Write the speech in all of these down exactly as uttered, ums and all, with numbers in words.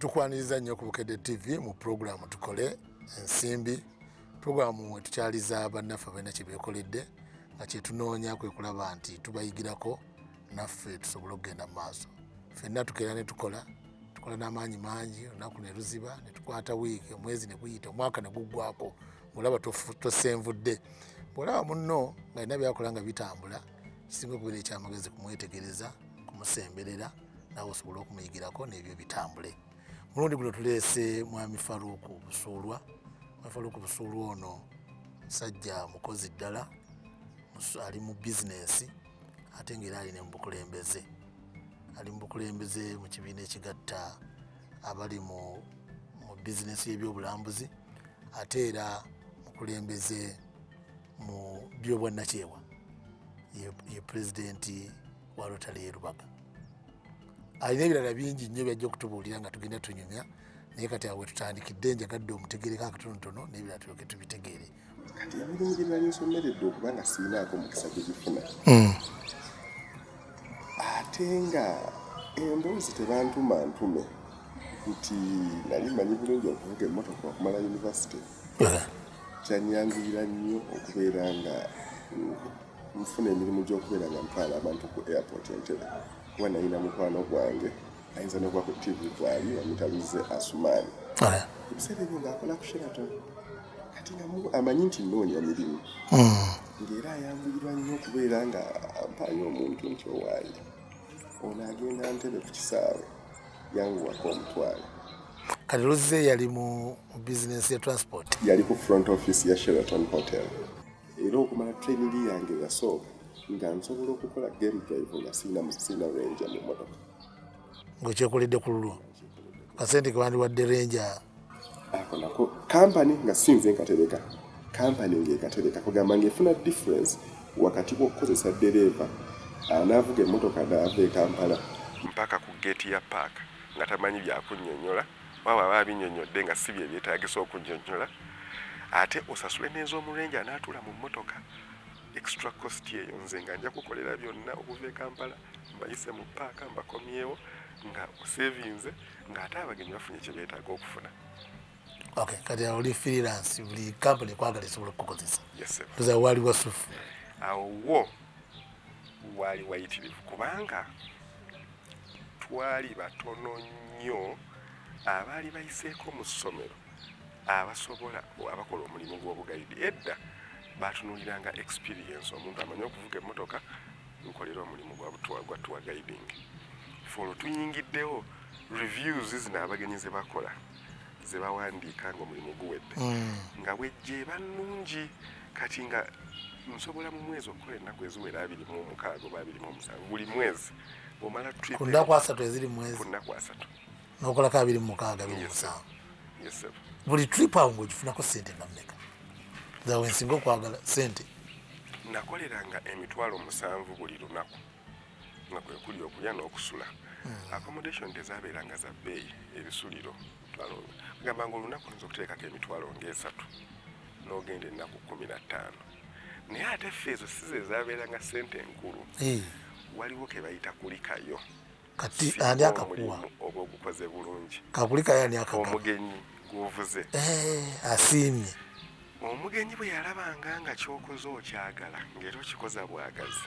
tukwaniriza nnyo ku Bukedde T V mu programu tukole ensimbi. Programu mwe tukyaliza bannaffe abalina kye beekoledde nga kye tunoonya kwe kulaba nti tubayigirako naffe tusobole okugenda mu maaso. Ffenna tukeera ne tukola tukola n'amaanyi mangi, olunaku ne luziba ne tukwata wiiki, omwezi ne guyita, omwaka ne guggwako, bw'olaba tosenvudde. Bw'olaba munno ng'alina byakola nga bitambula, kisinga okubeera ekyamagezi kumwetegereza, kumusemberera, naawe osobole okumuyigirako n'ebyo bitambule. Mulundi guno tuleese Mwami Faruku Busuulwa. Mwami Faruku Busuulwa ono musajja mukozi ddala, ali mu bizinesi ate ng'era ali ne mu bukulembeze. Ali mu bukulembeze mu kibiina ekigatta abali mu mu bizinesi y'ebyobulambuzi ate era mukulembeze mu byobwannakyewa. Ye pulezidenti wa Rotary y'e Lubaga. Alina ebirala bingi nnyo byajja okutubuulira nga tugenda tunyumya, naye kati awe tutandikidde njagadde omutegereko akatonotono n'ebirala tulyoke tubitegeere. Kati emirimu gye nali nsomeredde okuba nga siinaako mukisa gye gifuna. Ate nga emboozi tebantuma ntume nti nali manyi bulungi okuvuga emmotoka okumala yunivasite. Kyanyanguyira nnyo okubeera nga nfuna emirimu gy'okubeera nga ntwala abantu ku airport Entebbe. Kuba nalina mukwano gwange ayinza n'okuba ku T V gwali bamutaluze Asumaani. Ebiseera ebyo ng'akola ku Sheraton. Kati nga amanyi nti nnoonya mirimu. Ng'era ayanguyirwa nnyo okubeera nga ampaayo omuntu nti owaayi ono agenda Ntebbe ku kisaawe yanguwako omutwale. Kati Luzze yali mu bizinesi ya transport. Yali ku front office ya Sheraton Hotel. Era okumala training yange yasooka nga nsobola okukola game drive nga siina musina ranger mu motoka. Ng'okyekoledde ku lulwo kasente ke wandiwadde ranger ako nako kampani nga sinze nkatereka kampani ng'ekatereka kugamba ng'efuna difference wakati w'okukozesa dereva anaavuga emmotoka n'ava e Kampala mpaka ku geeti ya paaka nga tamanyi byakunnyonnyola waba aba abinnyonnyodde nga si bye byetaagisa okunnyonnyola ate osasule n'ez'omulenje anaatula mu mmotoka extra cost eyo nze nga nja kukolera byonna okuva e Kampala mbayise mu paaka mbakomyewo nga osevinze ng'ate abagenyi bafunye kye beetaaga okufuna. Okay, kati awo oli freelance buli kampani ekwagala esobola okukozesa. Yes sir. Tuza wali wasufu. Awo wo wali wayitirivu kubanga twali batono nnyo abaali bayiseeko mu ssomero abasobola abakola omulimu gw'obugayidi. Edda batunuliranga experience, omuntu amanyi okuvuga emmotoka nkolera omulimu gwa tour guiding. Folo tuyingiddewo reviews zino abagenyi ze bakola ze bawandiika nga omulimu guwedde nga wejje bannungi kati nga nsobola mu mwezi okukola ennaku eziwera abiri mu mukaaga oba abiri mu musanvu buli mwezi omala trip ku nnaku asatu eziri mu mwezi ku nnaku asatu n'okolako abiri mu mukaaga abiri mu musanvu. Yes sir. Buli trip awo ng'ogifunako ssente nga mmeka? Zawe nsinga okwagala ssente. Nakoleranga emitwalo musanvu buli lunaku nga kwe kuli okulya n'okusula. Accommodation tezaabeeranga za bbeeyi, ebisuliro twalonga gamba nga olunaku oyinza okuteekako emitwalo ng'esatu n'ogenda ennaku kkumi na ttaano. Naye ate ffe ezo si ze zaabeeranga ssente enkulu. Waliwo ke bayita kulikayo. Kati ani akakuwa oba ogukoze bulungi. Kakulikayo ani akaka omugenyi gw'ovuze. Asiimye. Omugenyi bwe yalabanga nga ky'okoze okyagala ng'era okikoza bwagazi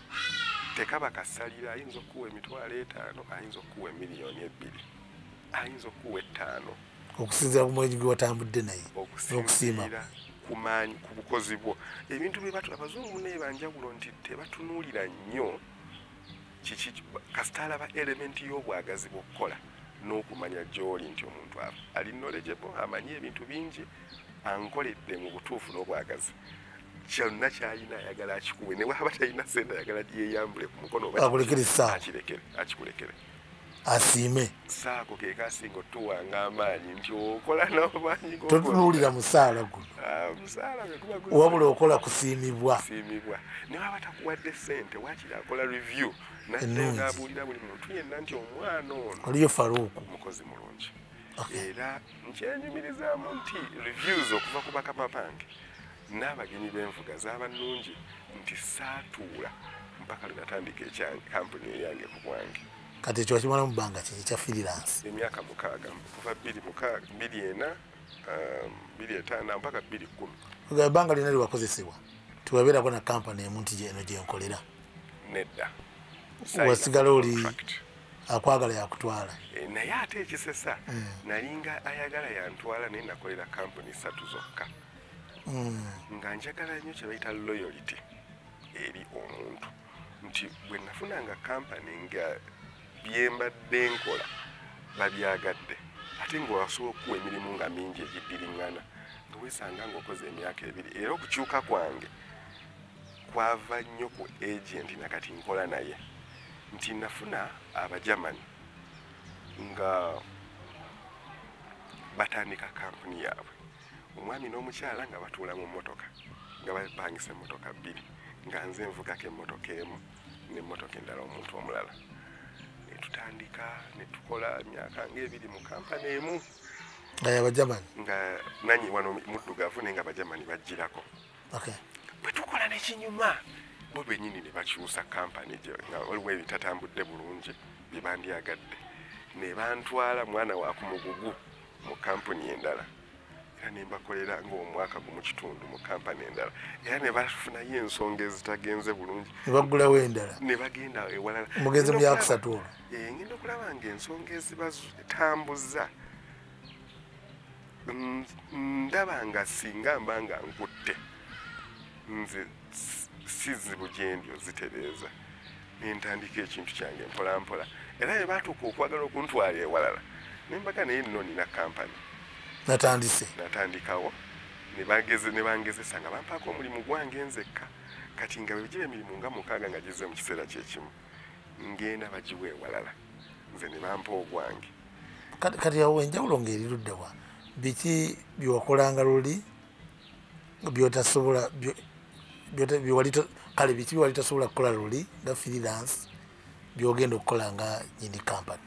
tekaba kasalira, ayinza okuwa emitwalo etaano, ayinza okuwa emiliyoni ebbiri, ayinza okuwa ettaano okusinziira ku mwezi gwe watambudde naye n'okusiima kumaanyi ku bukozi bwo. Ebintu bye batu abazungu naye banjawulo nti tebatunuulira nnyo kiki kasita alaba elementi y'obwagazi bw'okukola n'okumanya gy'oli nti omuntu aba ali knowledgeable, amanyi ebintu bingi, ankoledde mu butuufu n'obwagazi kyonna kyalina ayagala akikuwe, ne bw'aba talina ssente ayagala yeeyambule ku mukono akirekere akikulekere asiime. Saako ke kasinga otuwanga amaanyi nti okola n'amaanyi totunuulira musaala guno musaala wabula okola kusiimibwa kusiimibwa ne waba takuwadde ssente waakiri akola review nabuulira buli muntu yenna nti omwana ono oliyo Faruku mukozi mulungi. Era nkyenyumirizaamu nti reviews okuva ku bakama bange n'abagenyi b'envuga zaaba nnungi nti saatuula mpaka lwe natandika ekyange kampuni eyange ku bwange. kati ekyo kimala mu bbanga ki ekya freelance emyaka mukaaga kuva bbiri mukaaga bbiri ena um, bbiri etaano mpaka bbiri kkumi ebbanga lina liwakozesebwa tiwabeerako na kampani emu nti eno gyenkolera nedda wasigala oli akwagala yakutwala e, naye ate ekisesa mm. nalinga ayagala yantwala naye nakolera kampuni ssatu zokka mm. nga njagala nnyo kye bayita loyalty eri omuntu nti bwe nafunanga kampani nga byembadde nkola babyagadde ate ng'owasobola okuwa emirimu nga mingi egiddiriŋŋana nga weesanga ng'okoze emyaka ebiri era okukyuka kwange kwava nnyo ku agent nakati nkola naye nti nafuna abajamani nga batandika kampuni yaabwe omwami n'omukyala nga batuula mu mmotoka nga bapangisa emmotoka bbiri nga nze nvugako emmotoka emu n'emmotoka endala omuntu omulala ne tutandika ne tukola emyaka ng'ebiri mu kampani emu nga y'abajamani nga nanyi wano muddugavu naye nga abajamani bajjirako bwe tukola n'ekinyuma bo bennyini ne bakyusa kampani gye nga waliwo ebitatambudde bulungi bye bandyagadde ne bantwala mwana wa ku mugugu mu kampuni endala era ne mbakolera ng'omwaka gumu kitundu mu kampani endala era ne bafunayo ensonga ezitagenze bulungi ne baggulawo endala ne bagenda ewalala mugenze mu yakusatu olwo ngenda okulaba ng'ensonga ezibatambuza ndaba nga singa mba nga nkutte nze sizibu gyendyo zitereeza nentandika ekintu kyange mpola mpola era bwe baatuuka okwagala okuntwala ewalala nembaga naye nno nina kampani natandise natandikawo ne bangezesa nga bampaako omulimu gwange nzekka kati nga bwe giba emirimu nga mukaaga nga gize mu kiseera kyekimu ngenda bagiwa ewalala nze ne bampa ogwange kati awo enjawulo ng'eriruddewa biki byewakolanga luli byotasobola kale biki byewali tasobola kukola luli nga freelance byogenda okukola nga nyini kampani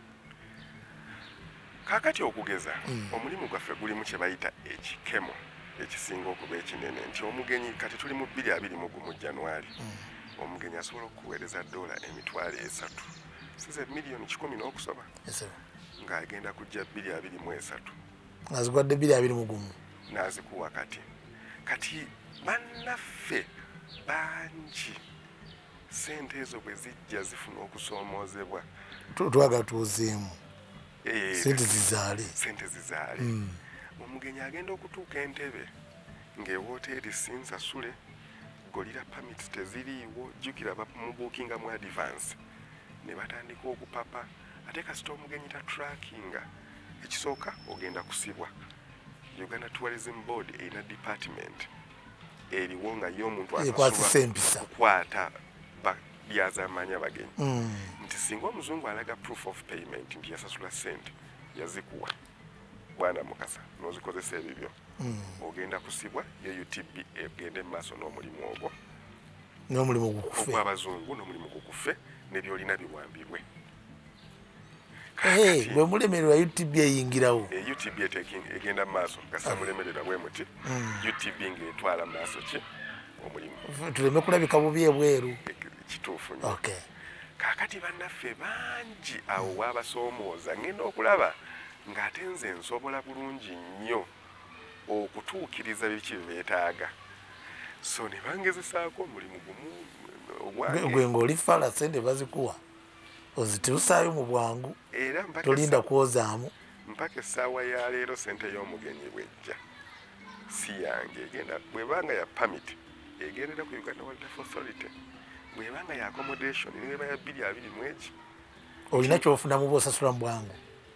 kakati okugeza omulimu gwaffe gulimu kye bayita ekikemo ekisinga okuba ekinene nti omugenyi kati tuli mu bbiri abiri mu gumu January omugenyi asobola okuweereza dola emitwalo esatu size miliyoni kikumi n'okusoba ng'agenda kujja bbiri abiri mu esatu ng'azigwadde bbiri abiri mu gumu n'azikuwa kati kati bannaffe bangi sente ezo bwe zijja zifuna okusoomoozebwa twagala tuozeemu sente zizaale sente zizaale omugenyi agenda okutuuka entebe ng'ewoteeri sinsasule golira pamits teziriiwo jjukira bamubuukinga mu advance ne batandika okupapa ate kasita omugenyi ta trackinga ekisooka ogenda kusibwa Uganda Tourism Board erina department eriwo nga yo omuntu akwasisa okukwata byazamanya bagenyi nti singa omuzungu alaga proof of payment nti yasasula sente yazikuwa bwana mukasa n'ozikozesa ebibyo ogenda kusibwa yo U T B egende mu maaso n'omulimu ogwo n'omulimu gukufe ogw'abazungu n'omulimu gukufe n'ebyolina biwambibwe bwe mulemererwa U T B eyingirawo U T B egenda mu maaso gasa mulemerera bwe muti U T B ng'etwala mu maaso ki omulimu tuleme kulabika bubi ebweru kituufu nnyo kaakati bannaffe bangi awo waabasoomooza ngenda okulaba ng'ate nze nsobola bulungi nnyo okutuukiriza biki bye beetaaga so ne bangezesaako omulimu gumu gwe ng'oli fala sente bazikuwa ozituusaayo mu bwangu tolinda kwozaamu mpaka essaawa ya leero sente y'omugenyi bwejja si yange egenda bwebanga ya pamit egendera ku Uganda Wildlife Authority bwebanga ya accommodation niweba ya bbiri abiri mu egi olina kyofunamu bw'osasula mu bwangu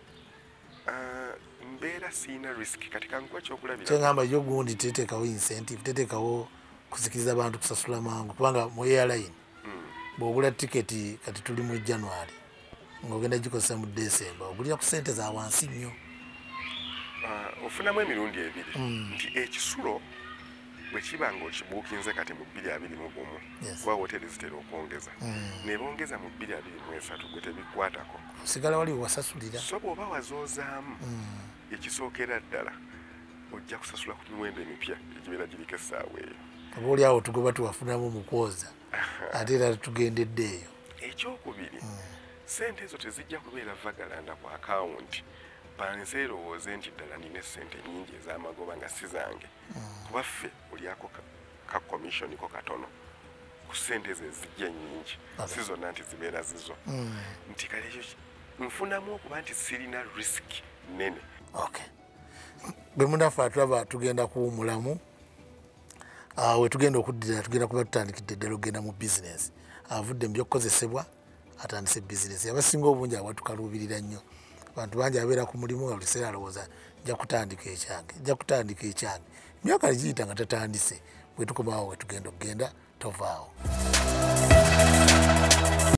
mbeera siina risk kati kankuwa ekyokulabira kyengamba yo gundi teteekawo incentive teteekawo kusikiriza abantu kusasula mangu kubanga mu airline bw'ogula tiketi kati tuli mu January ng'ogenda gikozesa mu December ogulira ku sente za wansi nnyo ofunamu emirundi ebiri nti ekisulo bwe kiba ng'okibuukinze kati mu bbiri abiri mu gumu kuba hoteri zitera okwongeza ne bongeza mu bbiri abiri mu esatu gwe tebikwatako osigala wali wasasulira so bw'oba wazoozaamu ekisookera ddala ojja kusasula ku miwendo emipya egibeera giriko essaawa eyo oba oli awo tugoba tuwafunamu mu kwoza ate era tugendedde eyo ekyokubiri sente ezo tezijja kubeera vagalanda ku akawunti banze erowooze nti ddala nina essente nnyingi ez'amagoba nga si zange kuba ffe olyako ka commission ko katono ku ssente ze zijja nnyingi si zonna nti zibeera zizo nti kale ekyo nfunamu okuba nti sirina risk nene. Okay. Bwe munafa tulaba tugenda kuwumulamu we tugenda okuddira tugenda kuba tutandikidde ddala okugenda mu bizinesi avudde mu byokkozesebwa atandise bizinesi abasinga obungi abatukaluubirira nnyo abantu bangi abeera ku mulimu nga buli kiseera alowooza nja kutandika ekyange nja kutandika ekyange emyaka negiyita nga tatandise bwe tukomawo we tugenda okugenda tovaawo.